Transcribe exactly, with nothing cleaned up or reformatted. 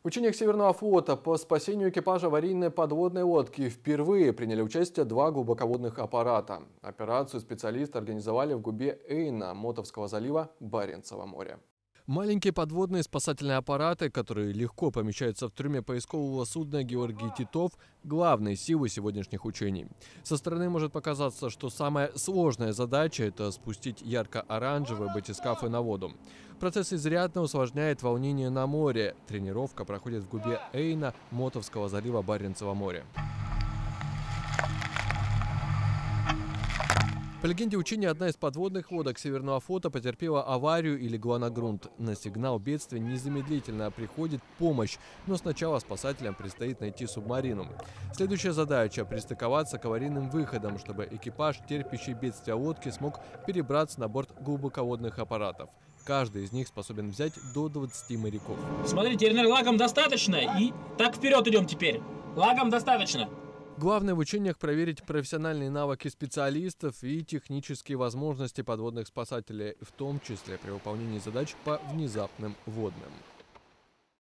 В учениях Северного флота по спасению экипажа аварийной подводной лодки впервые приняли участие два глубоководных аппарата. Операцию специалисты организовали в губе Эйна Мотовского залива Баренцева моря. Маленькие подводные спасательные аппараты, которые легко помещаются в трюме поискового судна «Георгий Титов», главные силы сегодняшних учений. Со стороны может показаться, что самая сложная задача – это спустить ярко-оранжевые батискафы на воду. Процесс изрядно усложняет волнение на море. Тренировка проходит в губе Эйна Мотовского залива Баренцева моря. По легенде учения, одна из подводных лодок Северного флота потерпела аварию и легла на грунт. На сигнал бедствия незамедлительно приходит помощь, но сначала спасателям предстоит найти субмарину. Следующая задача – пристыковаться к аварийным выходам, чтобы экипаж, терпящий бедствия лодки, смог перебраться на борт глубоководных аппаратов. Каждый из них способен взять до двадцати моряков. Смотрите, Эрнер, лагом достаточно, и так вперед идем теперь. Лагом достаточно. Главное в учениях проверить профессиональные навыки специалистов и технические возможности подводных спасателей, в том числе при выполнении задач по внезапным водным.